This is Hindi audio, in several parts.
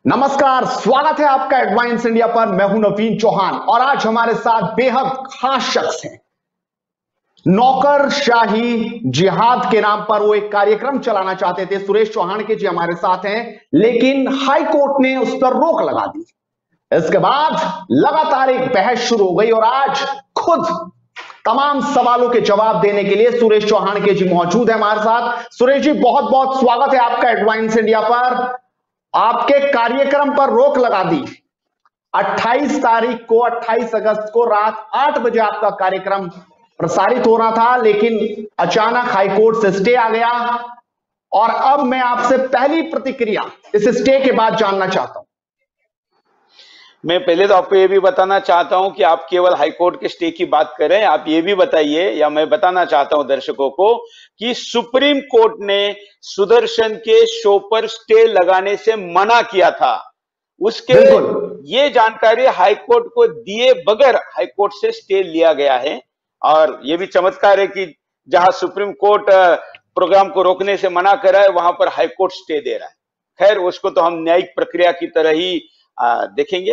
नमस्कार, स्वागत है आपका एडवांस इंडिया पर। मैं हूं नवीन चौहान और आज हमारे साथ बेहद खास शख्स हैं। नौकरशाही जिहाद के नाम पर वो एक कार्यक्रम चलाना चाहते थे। सुरेश चौहान के जी हमारे साथ हैं, लेकिन हाई कोर्ट ने उस पर रोक लगा दी। इसके बाद लगातार एक बहस शुरू हो गई और आज खुद तमाम सवालों के जवाब देने के लिए सुरेश चौहान के जी मौजूद है हमारे साथ। सुरेश जी, बहुत बहुत स्वागत है आपका एडवांस इंडिया पर। आपके कार्यक्रम पर रोक लगा दी। 28 तारीख को, 28 अगस्त को रात 8 बजे आपका कार्यक्रम प्रसारित हो रहा था, लेकिन अचानक हाईकोर्ट से स्टे आ गया। और अब मैं आपसे पहली प्रतिक्रिया इस स्टे के बाद जानना चाहता हूं। मैं पहले तो आपको ये भी बताना चाहता हूं कि आप केवल हाईकोर्ट के स्टे की बात कर रहे हैं। आप ये भी बताइए, या मैं बताना चाहता हूं दर्शकों को, कि सुप्रीम कोर्ट ने सुदर्शन के शो पर स्टे लगाने से मना किया था। उसके ये जानकारी हाईकोर्ट को दिए बगैर हाईकोर्ट से स्टे लिया गया है। और ये भी चमत्कार है कि जहां सुप्रीम कोर्ट प्रोग्राम को रोकने से मना कर रहा है, वहां पर हाईकोर्ट स्टे दे रहा है। खैर, उसको तो हम न्यायिक प्रक्रिया की तरह ही देखेंगे।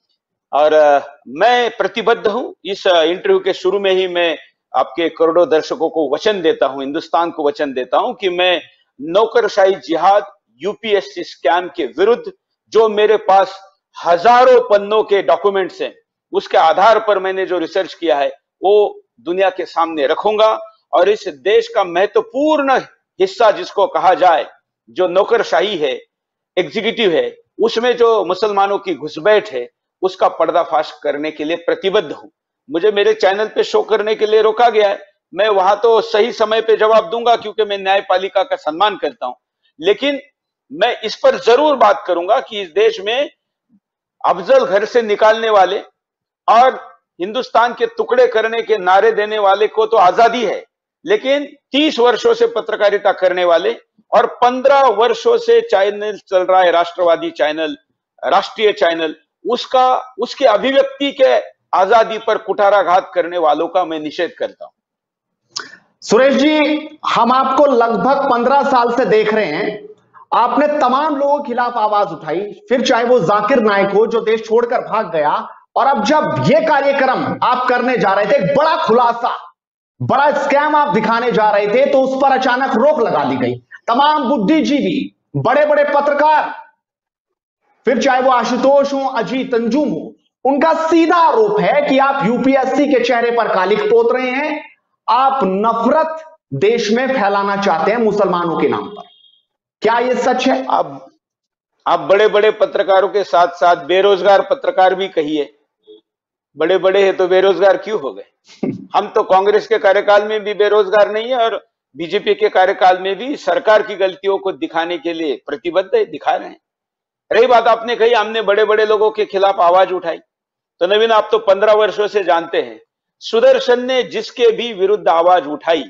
और मैं प्रतिबद्ध हूं। इस इंटरव्यू के शुरू में ही मैं आपके करोड़ों दर्शकों को वचन देता हूं, हिंदुस्तान को वचन देता हूं कि मैं नौकरशाही जिहाद, यूपीएससी स्कैम के विरुद्ध जो मेरे पास हजारों पन्नों के डॉक्यूमेंट्स हैं, उसके आधार पर मैंने जो रिसर्च किया है वो दुनिया के सामने रखूंगा। और इस देश का महत्वपूर्ण हिस्सा जिसको कहा जाए, जो नौकरशाही है, एग्जीक्यूटिव है, उसमें जो मुसलमानों की घुसपैठ है, उसका पर्दाफाश करने के लिए प्रतिबद्ध हूं। मुझे मेरे चैनल पे शो करने के लिए रोका गया है। मैं वहां तो सही समय पे जवाब दूंगा, क्योंकि मैं न्यायपालिका का सम्मान करता हूं। लेकिन मैं इस पर जरूर बात करूंगा कि इस देश में अफजल घर से निकालने वाले और हिंदुस्तान के टुकड़े करने के नारे देने वाले को तो आजादी है, लेकिन 30 वर्षों से पत्रकारिता करने वाले और 15 वर्षों से चैनल चल रहा है, राष्ट्रवादी चैनल, राष्ट्रीय चैनल, उसके अभिव्यक्ति के आजादी पर कुठाराघात करने वालों का मैं निषेध करता हूं। सुरेश जी, हम आपको लगभग 15 साल से देख रहे हैं। आपने तमाम लोगों के खिलाफ आवाज उठाई, फिर चाहे वो जाकिर नाइक हो जो देश छोड़कर भाग गया, और अब जब ये कार्यक्रम आप करने जा रहे थे, एक बड़ा खुलासा, बड़ा स्कैम आप दिखाने जा रहे थे, तो उस पर अचानक रोक लगा दी गई। तमाम बुद्धिजीवी, बड़े बड़े पत्रकार, फिर चाहे वो आशुतोष हो, अजीत अंजुम हो, उनका सीधा आरोप है कि आप यूपीएससी के चेहरे पर कालिख पोत रहे हैं। आप नफरत देश में फैलाना चाहते हैं मुसलमानों के नाम पर। क्या यह सच है? आप बड़े बड़े पत्रकारों के साथ साथ बेरोजगार पत्रकार भी कहिए। बड़े बड़े हैं तो बेरोजगार क्यों हो गए? हम तो कांग्रेस के कार्यकाल में भी बेरोजगार नहीं है, और बीजेपी के कार्यकाल में भी सरकार की गलतियों को दिखाने के लिए प्रतिबद्ध है, दिखा रहे हैं। रही बात, आपने कही हमने बड़े बड़े लोगों के खिलाफ आवाज उठाई, तो नवीन, आप तो 15 वर्षों से जानते हैं, सुदर्शन ने जिसके भी विरुद्ध आवाज उठाई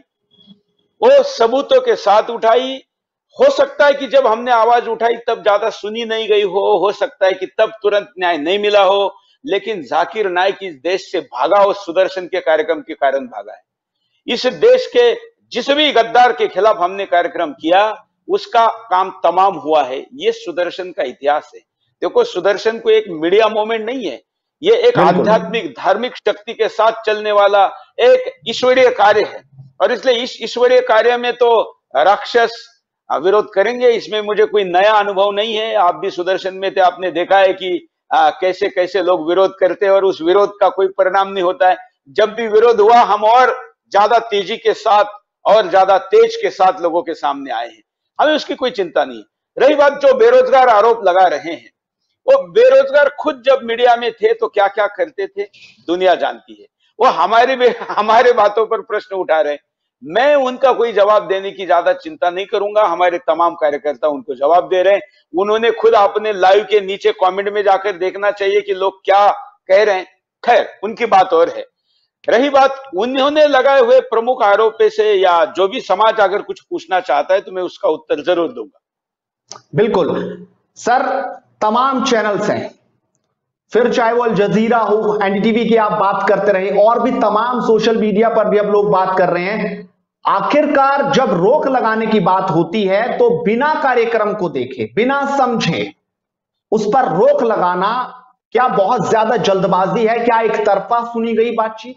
वो सबूतों के साथ उठाई। हो सकता है कि जब हमने आवाज उठाई तब ज्यादा सुनी नहीं गई हो सकता है कि तब तुरंत न्याय नहीं मिला हो, लेकिन जाकिर नाइक इस देश से भागा हो, सुदर्शन के कार्यक्रम के कारण भागा है। इस देश के जिस भी गद्दार के खिलाफ हमने कार्यक्रम किया, उसका काम तमाम हुआ है। ये सुदर्शन का इतिहास है। देखो, सुदर्शन को एक मीडिया मूवमेंट नहीं है, ये एक आध्यात्मिक धार्मिक शक्ति के साथ चलने वाला एक ईश्वरीय कार्य है। और इसलिए इस ईश्वरीय कार्य में तो राक्षस विरोध करेंगे, इसमें मुझे कोई नया अनुभव नहीं है। आप भी सुदर्शन में थे, आपने देखा है कि कैसे कैसे लोग विरोध करते हैं और उस विरोध का कोई परिणाम नहीं होता है। जब भी विरोध हुआ, हम और ज्यादा तेजी के साथ और ज्यादा तेज के साथ लोगों के सामने आए हैं। हमें उसकी कोई चिंता नहीं है। रही बात जो बेरोजगार आरोप लगा रहे हैं, वो बेरोजगार खुद जब मीडिया में थे तो क्या क्या करते थे दुनिया जानती है। वो हमारे बातों पर प्रश्न उठा रहे हैं। मैं उनका कोई जवाब देने की ज्यादा चिंता नहीं करूंगा। हमारे तमाम कार्यकर्ता उनको जवाब दे रहे हैं। उन्होंने खुद अपने लाइव के नीचे कमेंट में जाकर देखना चाहिए कि लोग क्या कह रहे हैं। खैर, उनकी बात और है। रही बात उन्होंने लगाए हुए प्रमुख आरोप से, या जो भी समाज अगर कुछ पूछना चाहता है तो मैं उसका उत्तर जरूर दूंगा। बिल्कुल सर, तमाम चैनल्स हैं, फिर चाहे वो अल जजीरा हो, एनडीटीवी की आप बात करते रहे, और भी तमाम सोशल मीडिया पर भी अब लोग बात कर रहे हैं। आखिरकार जब रोक लगाने की बात होती है तो बिना कार्यक्रम को देखे, बिना समझे, उस पर रोक लगाना क्या बहुत ज्यादा जल्दबाजी है? क्या एक तरफा सुनी गई बातचीत?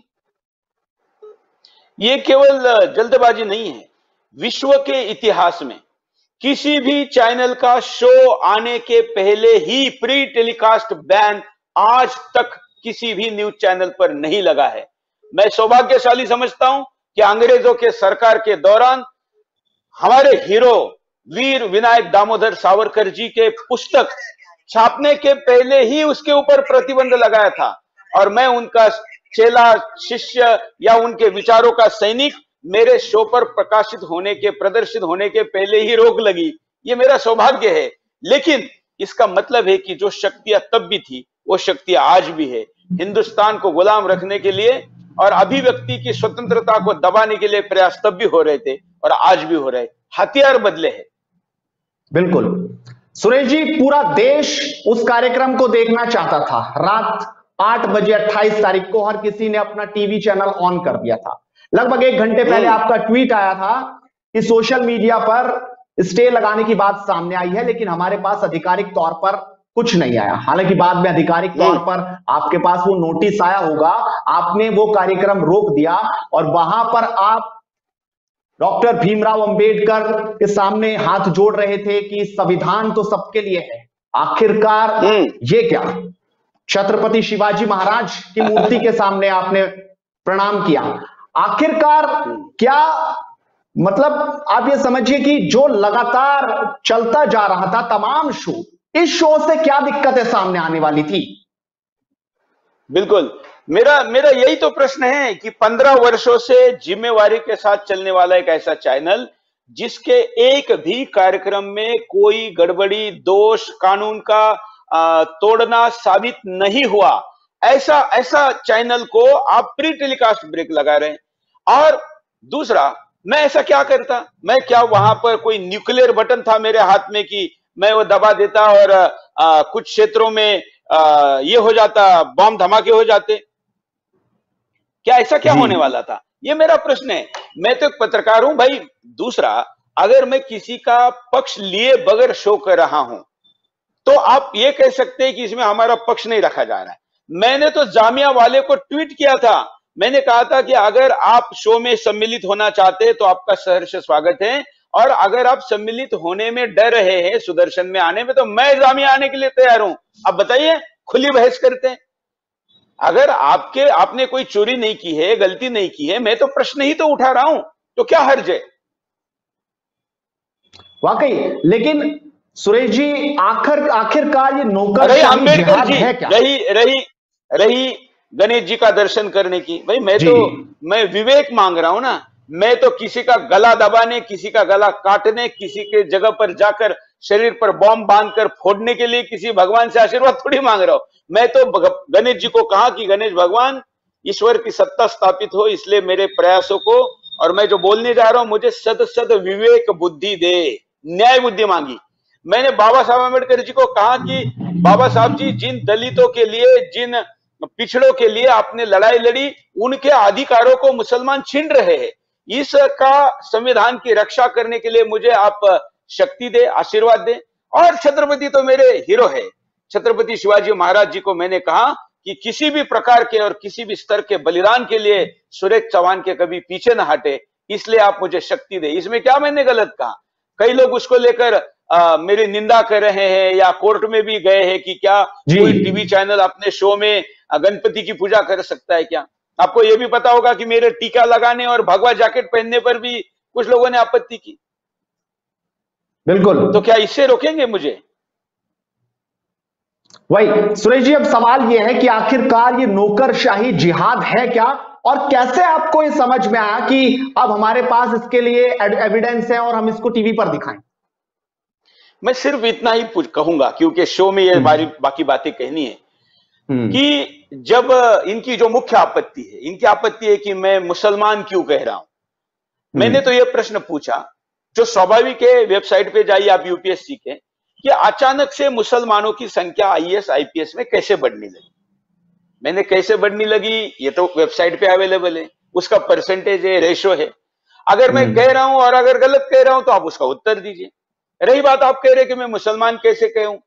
ये केवल जल्दबाजी नहीं है। विश्व के इतिहास में किसी भी चैनल का शो आने के पहले ही प्री टेलीकास्ट बैन आज तक किसी भी न्यूज चैनल पर नहीं लगा है। मैं सौभाग्यशाली समझता हूं कि अंग्रेजों के सरकार के दौरान हमारे हीरो वीर विनायक दामोदर सावरकर जी के पुस्तक छापने के पहले ही उसके ऊपर प्रतिबंध लगाया था, और मैं उनका चेला शिष्य या उनके विचारों का सैनिक, मेरे शो पर प्रदर्शित होने के पहले ही रोक लगी। ये मेरा सौभाग्य है। लेकिन इसका मतलब है कि जो शक्तियां तब भी थी वो शक्तियां आज भी है। हिंदुस्तान को गुलाम रखने के लिए और अभिव्यक्ति की स्वतंत्रता को दबाने के लिए प्रयास तब भी हो रहे थे और आज भी हो रहे। हथियार बदले हैं। बिल्कुल सुरेश जी, पूरा देश उस कार्यक्रम को देखना चाहता था। रात 8 बजे 28 तारीख को हर किसी ने अपना टीवी चैनल ऑन कर दिया था। लगभग 1 घंटे पहले आपका ट्वीट आया था कि सोशल मीडिया पर स्टे लगाने की बात सामने आई है, लेकिन हमारे पास आधिकारिक तौर पर कुछ नहीं आया। हालांकि बाद में आधिकारिक तौर पर आपके पास वो नोटिस आया होगा, आपने वो कार्यक्रम रोक दिया और वहां पर आप डॉक्टर भीमराव अंबेडकर के सामने हाथ जोड़ रहे थे कि संविधान तो सबके लिए है। आखिरकार ये क्या? छत्रपति शिवाजी महाराज की मूर्ति के सामने आपने प्रणाम किया। आखिरकार क्या मतलब आप ये समझिए कि जो लगातार चलता जा रहा था तमाम शो, इस शो से क्या दिक्कतें सामने आने वाली थी? बिल्कुल, मेरा यही तो प्रश्न है कि 15 वर्षों से जिम्मेवारी के साथ चलने वाला एक ऐसा चैनल जिसके एक भी कार्यक्रम में कोई गड़बड़ी, दोष, कानून का तोड़ना साबित नहीं हुआ, ऐसा चैनल को आप प्री टेलीकास्ट ब्रेक लगा रहे हैं। और दूसरा, मैं ऐसा क्या करता? मैं क्या वहां पर कोई न्यूक्लियर बटन था मेरे हाथ में कि मैं वो दबा देता और कुछ क्षेत्रों में ये हो जाता, बम धमाके हो जाते? क्या ऐसा क्या होने वाला था? ये मेरा प्रश्न है। मैं तो एक पत्रकार हूं भाई। दूसरा, अगर मैं किसी का पक्ष लिए बगैर शो कर रहा हूं तो आप ये कह सकते हैं कि इसमें हमारा पक्ष नहीं रखा जा रहा है। मैंने तो जामिया वाले को ट्वीट किया था। मैंने कहा था कि अगर आप शो में सम्मिलित होना चाहते हैं तो आपका सहर्ष स्वागत है, और अगर आप सम्मिलित होने में डर रहे हैं, सुदर्शन में आने में, तो मैं जामिया आने के लिए तैयार हूं। अब बताइए, खुली बहस करते हैं। अगर आपने कोई चोरी नहीं की है, गलती नहीं की है, मैं तो प्रश्न ही तो उठा रहा हूं, तो क्या हर्ज है? वाकई, लेकिन सुरेश जी आखिरकार ये रही अम्बेडकर जी, है क्या? रही गणेश जी का दर्शन करने की। भाई मैं विवेक मांग रहा हूं ना। मैं तो किसी का गला दबाने, किसी का गला काटने, किसी के जगह पर जाकर शरीर पर बॉम्ब बांधकर फोड़ने के लिए किसी भगवान से आशीर्वाद थोड़ी मांग रहा हूं। मैं तो गणेश जी को कहा कि गणेश भगवान, ईश्वर की सत्ता स्थापित हो, इसलिए मेरे प्रयासों को, और मैं जो बोलने जा रहा हूं, मुझे सद विवेक बुद्धि दे, न्याय बुद्धि मांगी। मैंने बाबा साहब अम्बेडकर जी को कहा कि बाबा साहब जी, जिन दलितों के लिए, जिन पिछड़ों के लिए आपने लड़ाई लड़ी, उनके अधिकारों को मुसलमान छीन रहे हैं। इसका संविधान की रक्षा करने के लिए मुझे आप शक्ति दे, आशीर्वाद दे। और छत्रपति तो मेरे हीरो है। छत्रपति शिवाजी महाराज जी को मैंने कहा कि किसी भी प्रकार के और किसी भी स्तर के बलिदान के लिए सुरेश चौहान के कभी पीछे न हटे, इसलिए आप मुझे शक्ति दे। इसमें क्या मैंने गलत कहा? कई लोग उसको लेकर मेरी निंदा कर रहे हैं या कोर्ट में भी गए हैं कि क्या कोई टीवी चैनल अपने शो में गणपति की पूजा कर सकता है क्या? आपको यह भी पता होगा कि मेरे टीका लगाने और भगवा जैकेट पहनने पर भी कुछ लोगों ने आपत्ति की। बिल्कुल, तो क्या इससे रोकेंगे मुझे? वही सुरेश जी, अब सवाल यह है कि आखिरकार ये नौकरशाही जिहाद है क्या, और कैसे आपको ये समझ में आया कि अब हमारे पास इसके लिए एविडेंस है और हम इसको टीवी पर दिखाएं? मैं सिर्फ इतना ही कहूंगा, क्योंकि शो में ये बाकी बातें कहनी है, कि जब इनकी जो मुख्य आपत्ति है, इनकी आपत्ति है कि मैं मुसलमान क्यों कह रहा हूं। मैंने तो यह प्रश्न पूछा, जो स्वाभाविक है, वेबसाइट पे जाइए आप यूपीएससी के, कि अचानक से मुसलमानों की संख्या आईएएस आईपीएस में कैसे बढ़ने लगी। मैंने कैसे बढ़ने लगी, ये तो वेबसाइट पे अवेलेबल है, उसका परसेंटेज है, रेशो है। अगर मैं कह रहा हूं और अगर गलत कह रहा हूं तो आप उसका उत्तर दीजिए। रही बात आप कह रहे कि मैं मुसलमान कैसे कहूं,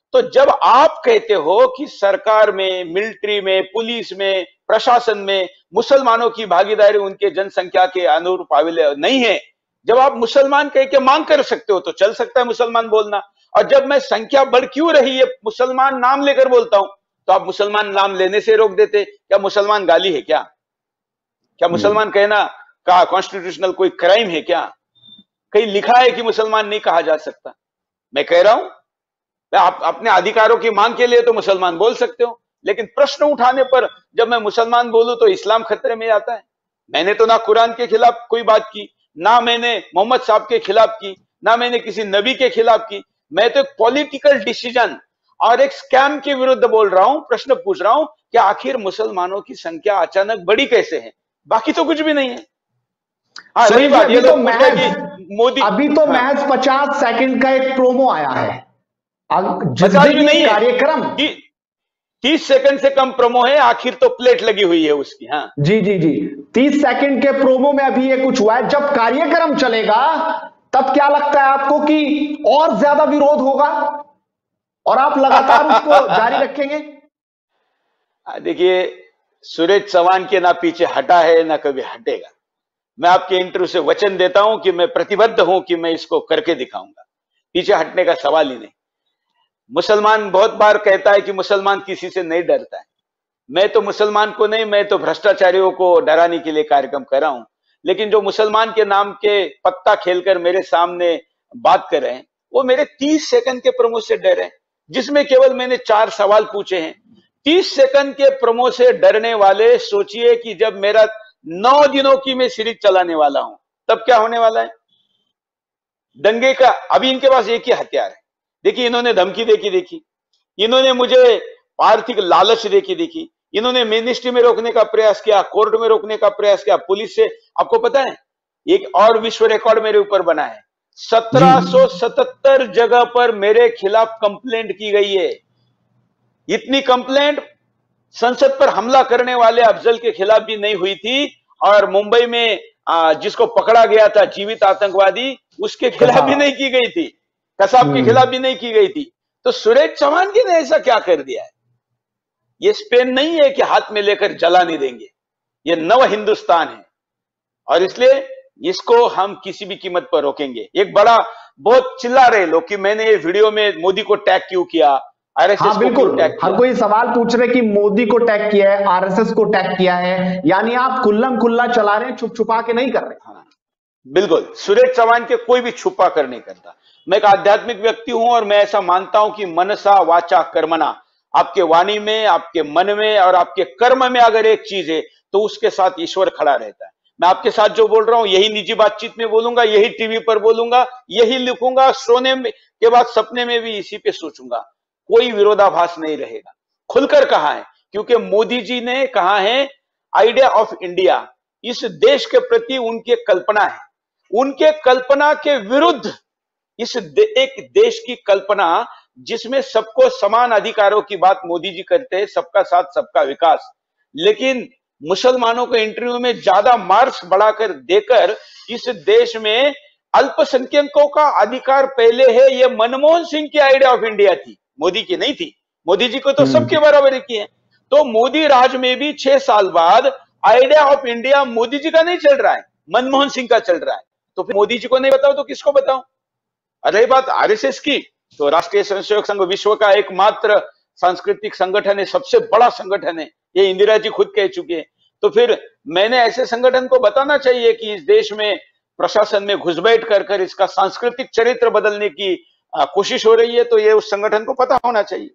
तो जब आप कहते हो कि सरकार में, मिलिट्री में, पुलिस में, प्रशासन में मुसलमानों की भागीदारी उनके जनसंख्या के अनुरूप नहीं है, जब आप मुसलमान कह के मांग कर सकते हो तो चल सकता है मुसलमान बोलना। और जब मैं संख्या बढ़ क्यों रही है मुसलमान नाम लेकर बोलता हूं, तो आप मुसलमान नाम लेने से रोक देते। क्या मुसलमान गाली है क्या? क्या मुसलमान कहना का कॉन्स्टिट्यूशनल कोई क्राइम है क्या? कहीं लिखा है कि मुसलमान नहीं कहा जा सकता? मैं कह रहा हूं आप अपने अधिकारों की मांग के लिए तो मुसलमान बोल सकते हो, लेकिन प्रश्न उठाने पर जब मैं मुसलमान बोलूं तो इस्लाम खतरे में आता है। मैंने तो ना कुरान के खिलाफ कोई बात की, ना मैंने मोहम्मद साहब के खिलाफ की, ना मैंने किसी नबी के खिलाफ की। मैं तो एक पॉलिटिकल डिसीजन और एक स्कैम के विरुद्ध बोल रहा हूं, प्रश्न पूछ रहा हूं कि आखिर मुसलमानों की संख्या अचानक बढ़ी कैसे है? बाकी तो कुछ भी नहीं है। हाँ, रही बात ये लोग मोदी, अभी तो हाँ, महज 50 सेकंड का एक प्रोमो आया है। जिस 50 दिन भी नहीं है, कार्यक्रम 30 सेकंड से कम प्रोमो है, आखिर तो प्लेट लगी हुई है उसकी। हाँ जी जी जी, 30 सेकंड के प्रोमो में अभी ये कुछ हुआ है। जब कार्यक्रम चलेगा तब क्या लगता है आपको कि और ज्यादा विरोध होगा और आप लगातार उसको जारी रखेंगे? देखिए, सुरेश चौहान के ना पीछे हटा है ना कभी हटेगा। मैं आपके इंटरव्यू से वचन देता हूं कि मैं प्रतिबद्ध हूं कि मैं इसको करके दिखाऊंगा। पीछे हटने का सवाल ही नहीं। मुसलमान बहुत बार कहता है कि मुसलमान किसी से नहीं डरता है। मैं तो मुसलमान को नहीं, मैं तो भ्रष्टाचारियों को डराने के लिए कार्यक्रम कर रहा हूं। लेकिन जो मुसलमान के नाम के पत्ता खेलकर मेरे सामने बात कर रहे हैं, वो मेरे 30 सेकंड के प्रोमो से डर है, जिसमें केवल मैंने 4 सवाल पूछे हैं। 30 सेकंड के प्रोमो से डरने वाले, सोचिए कि जब मेरा 9 दिनों की मैं सीरीज चलाने वाला हूं, तब क्या होने वाला है? दंगे का अभी इनके पास एक ही हथियार है। देखिए, इन्होंने धमकी देखी, इन्होंने मुझे आर्थिक लालच देखी, इन्होंने मिनिस्ट्री में रोकने का प्रयास किया, कोर्ट में रोकने का प्रयास किया, पुलिस से। आपको पता है एक और विश्व रिकॉर्ड मेरे ऊपर बना है, 1777 जगह पर मेरे खिलाफ कंप्लेंट की गई है। इतनी कंप्लेंट संसद पर हमला करने वाले अफजल के खिलाफ भी नहीं हुई थी, और मुंबई में जिसको पकड़ा गया था जीवित आतंकवादी, उसके खिलाफ भी नहीं की गई थी, कसाब के खिलाफ भी नहीं की गई थी। तो सुरेश चौहान जी ने ऐसा क्या कर दिया है? ये स्पेन नहीं है कि हाथ में लेकर जला नहीं देंगे, ये नव हिंदुस्तान है, और इसलिए इसको हम किसी भी कीमत पर रोकेंगे। एक बड़ा बहुत चिल्ला रहे लोग कि मैंने ये वीडियो में मोदी को टैग क्यों किया, आरएसएस हाँ, को बिल्कुल। क्यों टैग किया। हर कोई सवाल पूछ रहे कि मोदी को टैग किया है, आरएसएस को टैग किया है, यानी आप खुल्लम खुल्ला चला रहे हैं, छुप छुपा के नहीं कर रहे। हाँ, बिल्कुल। सुरेश चौहान के कोई भी छुपा कर नहीं करता। मैं एक आध्यात्मिक व्यक्ति हूं और मैं ऐसा मानता हूं कि मनसा वाचा कर्मणा, आपके वाणी में, आपके मन में और आपके कर्म में अगर एक चीज है तो उसके साथ ईश्वर खड़ा रहता है। मैं आपके साथ जो बोल रहा हूं यही निजी बातचीत में बोलूंगा, यही टीवी पर बोलूंगा, यही लिखूंगा, सोने के बाद सपने में भी इसी पे सोचूंगा। कोई विरोधाभास नहीं रहेगा। खुलकर कहा है, क्योंकि मोदी जी ने कहा है आइडिया ऑफ इंडिया, इस देश के प्रति उनकी कल्पना है, उनके कल्पना के विरुद्ध एक देश की कल्पना जिसमें सबको समान अधिकारों की बात मोदी जी करते हैं, सबका साथ सबका विकास। लेकिन मुसलमानों को इंटरव्यू में ज्यादा मार्क्स बढ़ाकर देकर इस देश में अल्पसंख्यकों का अधिकार पहले है, यह मनमोहन सिंह की आइडिया ऑफ इंडिया थी, मोदी की नहीं थी। मोदी जी को तो सबके बराबरी की है। तो मोदी राज में भी 6 साल बाद idea of India Modi ji का नहीं चल रहा है, मनमोहन सिंह का चल रहा है। तो फिर मोदी जी को नहीं बताओ तो किसको बताओ? रही बात आरएसएस की, तो राष्ट्रीय स्वयंसेवक संघ विश्व का एकमात्र सांस्कृतिक संगठन है, सबसे बड़ा संगठन है, ये इंदिरा जी खुद कह चुके हैं। तो फिर मैंने ऐसे संगठन को बताना चाहिए कि इस देश में प्रशासन में घुसपैठ कर इसका सांस्कृतिक चरित्र बदलने की कोशिश हो रही है, तो ये उस संगठन को पता होना चाहिए।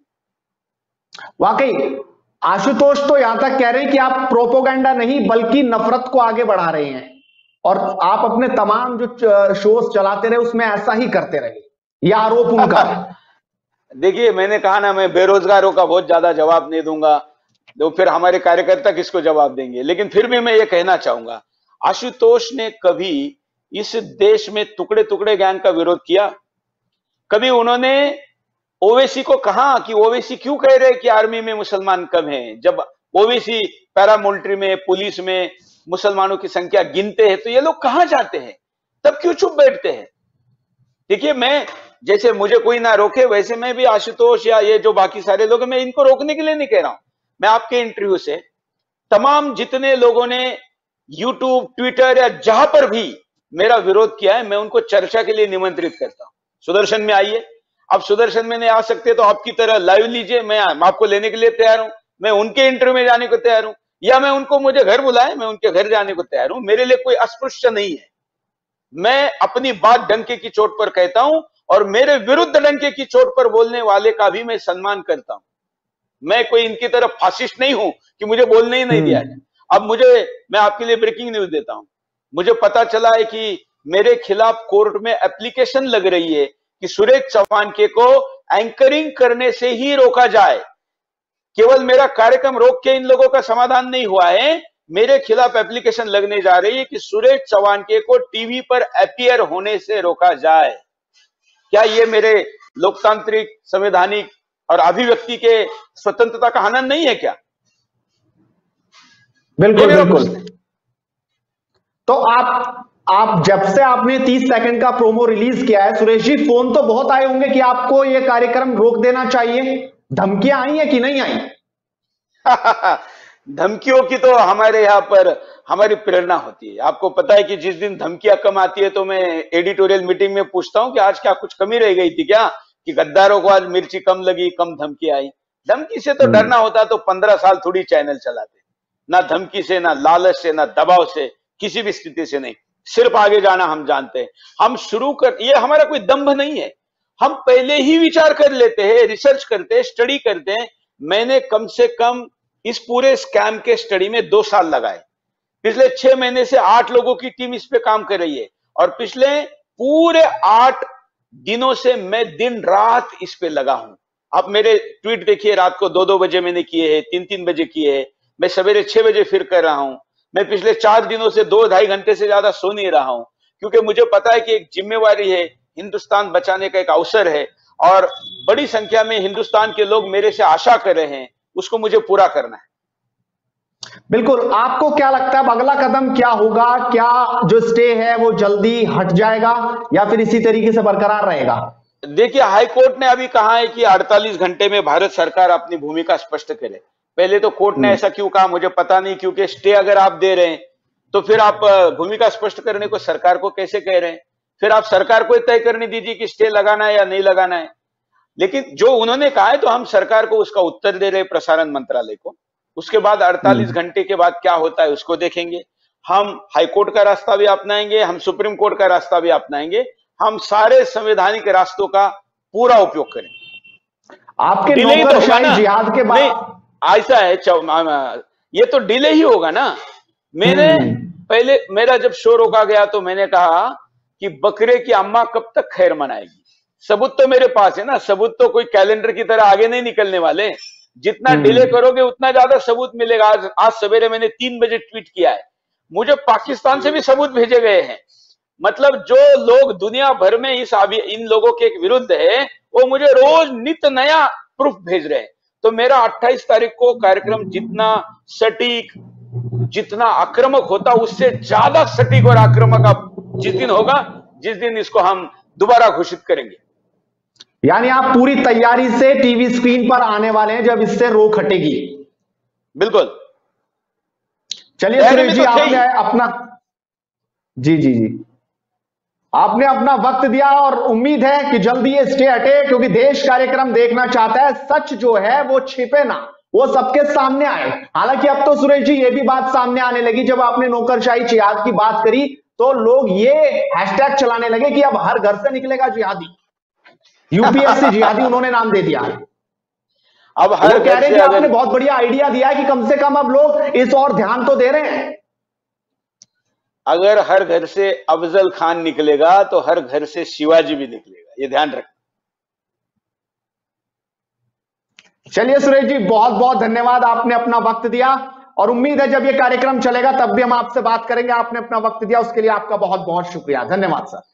वाकई आशुतोष तो यहां तक कह रहे हैं कि आप प्रोपोगंडा नहीं बल्कि नफरत को आगे बढ़ा रहे हैं, और आप अपने तमाम जो शोज चलाते रहे उसमें ऐसा ही करते रहे, यह आरोप उनका है। देखिए, मैंने कहा ना, मैं बेरोजगारों का बहुत ज्यादा जवाब नहीं दूंगा, तो फिर हमारे कार्यकर्ता किसको जवाब देंगे। लेकिन फिर भी मैं ये कहना चाहूंगा, आशुतोष ने कभी इस देश में टुकड़े टुकड़े गैंग का विरोध किया? कभी उन्होंने ओवैसी को कहा कि ओवैसी क्यों कह रहे कि आर्मी में मुसलमान कम है, जब ओवैसी पैरामिलिट्री में, पुलिस में मुसलमानों की संख्या गिनते हैं तो ये लोग कहां जाते हैं? तब क्यों चुप बैठते हैं? देखिए, मैं जैसे मुझे कोई ना रोके वैसे मैं भी आशुतोष या ये जो बाकी सारे लोग हैं, मैं इनको रोकने के लिए नहीं कह रहा हूं। मैं आपके इंटरव्यू से तमाम जितने लोगों ने यूट्यूब, ट्विटर या जहां पर भी मेरा विरोध किया है, मैं उनको चर्चा के लिए निमंत्रित करता हूं। सुदर्शन में आइए, आप सुदर्शन में नहीं आ सकते तो आपकी तरह लाइव लीजिए, मैं आपको लेने के लिए तैयार हूं। मैं उनके इंटरव्यू में जाने को तैयार हूं, या मैं उनको मुझे घर बुलाए, मैं उनके घर जाने को तैयार हूं। मेरे लिए कोई अस्पृश्य नहीं है। मैं अपनी बात डंके की चोट पर कहता हूं और मेरे विरुद्ध डंके की चोट पर बोलने वाले का भी मैं सम्मान करता हूं। मैं कोई इनकी तरफ फासिस्ट नहीं हूं कि मुझे बोलने ही नहीं दिया जाए। अब मैं आपके लिए ब्रेकिंग न्यूज देता हूं। मुझे पता चला है कि मेरे खिलाफ कोर्ट में एप्लीकेशन लग रही है कि सुरेश चौहान को एंकरिंग करने से ही रोका जाए। केवल मेरा कार्यक्रम रोक के इन लोगों का समाधान नहीं हुआ है, मेरे खिलाफ एप्लीकेशन लगने जा रही है कि सुरेश चौहान को टीवी पर अपीयर होने से रोका जाए। क्या ये मेरे लोकतांत्रिक, संवैधानिक और अभिव्यक्ति के स्वतंत्रता का हनन नहीं है क्या? बिल्कुल बिल्कुल। तो आप जब से आपने 30 सेकंड का प्रोमो रिलीज किया है सुरेश जी, फोन तो बहुत आए होंगे कि आपको यह कार्यक्रम रोक देना चाहिए। धमकियां आई है कि नहीं आई? धमकियों की तो हमारे यहाँ पर हमारी प्रेरणा होती है। आपको पता है कि जिस दिन धमकियां कम आती है तो मैं एडिटोरियल मीटिंग में पूछता हूं कि आज क्या कुछ कमी रह गई थी क्या, कि गद्दारों को आज मिर्ची कम लगी, कम धमकी आई। धमकी से तो डरना होता तो 15 साल थोड़ी चैनल चलाते। ना धमकी से, ना लालच से, ना दबाव से, किसी भी स्थिति से नहीं। सिर्फ आगे जाना हम जानते हैं। हम ये हमारा कोई दंभ नहीं है। हम पहले ही विचार कर लेते हैं, रिसर्च करते हैं, स्टडी करते हैं। मैंने कम से कम इस पूरे स्कैम के स्टडी में 2 साल लगाए। पिछले 6 महीने से 8 लोगों की टीम इस पे काम कर रही है और पिछले पूरे 8 दिनों से मैं दिन रात इस पे लगा हूं। आप मेरे ट्वीट देखिए, रात को 2-2 बजे मैंने किए हैं, 3-3 बजे किए हैं। मैं सवेरे 6 बजे फिर कर रहा हूं। मैं पिछले 4 दिनों से 2-2.5 घंटे से ज्यादा सो नहीं रहा हूं, क्योंकि मुझे पता है कि एक जिम्मेवारी है, हिंदुस्तान बचाने का एक अवसर है और बड़ी संख्या में हिंदुस्तान के लोग मेरे से आशा कर रहे हैं, उसको मुझे पूरा करना है। बिल्कुल। आपको क्या लगता है अगला कदम क्या होगा? क्या जो स्टे है वो जल्दी हट जाएगा या फिर इसी तरीके से बरकरार रहेगा? देखिए, हाईकोर्ट ने अभी कहा है कि 48 घंटे में भारत सरकार अपनी भूमिका स्पष्ट करे। पहले तो कोर्ट ने ऐसा क्यों कहा मुझे पता नहीं, क्योंकि स्टे अगर आप दे रहे हैं तो फिर आप भूमिका स्पष्ट करने को सरकार को कैसे कह रहे हैं? फिर आप सरकार को तय करने दीजिए कि स्टे लगाना है या नहीं लगाना है। लेकिन जो उन्होंने कहा है तो हम सरकार को उसका उत्तर दे रहे हैं, प्रसारण मंत्रालय को। उसके बाद 48 घंटे के बाद क्या होता है उसको देखेंगे। हम हाईकोर्ट का रास्ता भी अपनाएंगे, हम सुप्रीम कोर्ट का रास्ता भी अपनाएंगे। हम सारे संवैधानिक रास्तों का पूरा उपयोग करेंगे। आपके नौकरशाही जिहाद के बाद ऐसा है, ये तो डिले ही होगा ना। मैंने पहले मेरा जब शो रोका गया तो मैंने कहा कि बकरे की अम्मा कब तक खैर मनाएगी। सबूत तो मेरे पास है ना, सबूत तो कोई कैलेंडर की तरह आगे नहीं निकलने वाले। जितना डिले करोगे उतना ज्यादा सबूत मिलेगा। आज सवेरे मैंने 3 बजे ट्वीट किया है, मुझे पाकिस्तान से भी सबूत भेजे गए हैं। मतलब जो लोग दुनिया भर में इन लोगों के विरुद्ध है, वो मुझे रोज नित्य नया प्रूफ भेज रहे हैं। तो मेरा 28 तारीख को कार्यक्रम जितना सटीक, जितना आक्रामक होता, उससे ज्यादा सटीक और आक्रामक अब जिस दिन होगा, जिस दिन इसको हम दोबारा घोषित करेंगे। यानी आप पूरी तैयारी से टीवी स्क्रीन पर आने वाले हैं जब इससे रोक हटेगी? बिल्कुल। चलिए सुरेश जी, आपने अपना आपने अपना वक्त दिया और उम्मीद है कि जल्दी ये स्टे हटे, क्योंकि देश कार्यक्रम देखना चाहता है। सच जो है वो छिपे ना, वो सबके सामने आए। हालांकि अब तो सुरेश जी ये भी बात सामने आने लगी, जब आपने नौकरशाही जिहाद की बात करी तो लोग ये हैशटैग चलाने लगे कि अब हर घर से निकलेगा जिहादी। यूपीएससी जिहादी उन्होंने नाम दे दिया। अब हर कह रहे हैं कि आपने बहुत बढ़िया आइडिया दिया है कि कम से कम अब लोग इस और ध्यान तो दे रहे हैं। अगर हर घर से अफजल खान निकलेगा तो हर घर से शिवाजी भी निकलेगा, ये ध्यान रखना। चलिए सुरेश जी, बहुत बहुत धन्यवाद, आपने अपना वक्त दिया और उम्मीद है जब ये कार्यक्रम चलेगा तब भी हम आपसे बात करेंगे। आपने अपना वक्त दिया उसके लिए आपका बहुत बहुत शुक्रिया। धन्यवाद सर।